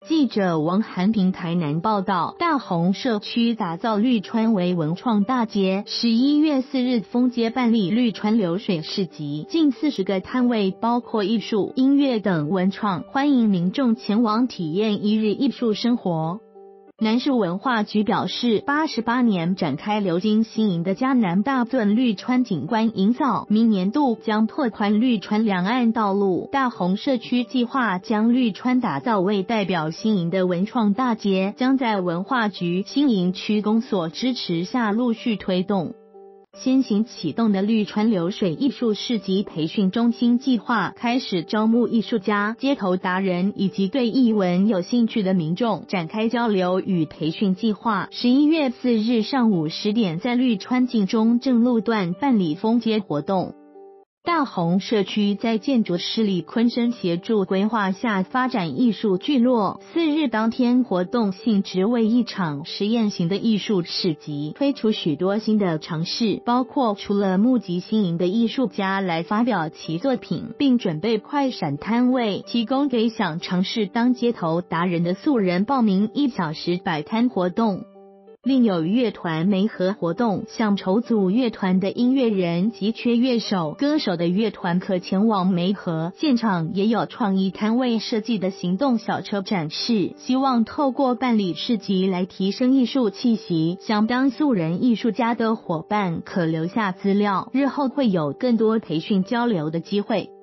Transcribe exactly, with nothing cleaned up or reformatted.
记者王涵平台南报道，大红社区打造绿川为文创大街，十一月四日封街办理绿川流水市集，近四十个摊位包括艺术、音乐等文创，欢迎民众前往体验一日艺术生活。南市文化局表示，八十八年展开流经新营的嘉南大圳绿川景观营造，明年度将拓宽绿川两岸道路。大红社区计划将绿川打造为代表新营的文创大街，将在文化局新营区公所支持下陆续推动。先行启动的绿川流水艺术市集培训中心计划开始招募艺术家、街头达人以及对艺文有兴趣的民众，展开交流与培训计划。十一月四日上午十点，在绿川境中正路段办理封街活动。大红社区在建筑师李坤生协助规划下发展艺术聚落。四日当天，活动性质为一场实验型的艺术市集，推出许多新的尝试，包括除了募集新颖的艺术家来发表其作品，并准备快闪摊位，提供给想尝试当街头达人的素人报名一小时摆摊活动。另有乐团媒合活动，想筹组乐团的音乐人及缺乐手、歌手的乐团可前往媒合。现场也有创意摊位设计的行动小车展示，希望透过办理市集来提升艺术气息。想当素人艺术家的伙伴可留下资料，日后会有更多培训交流的机会。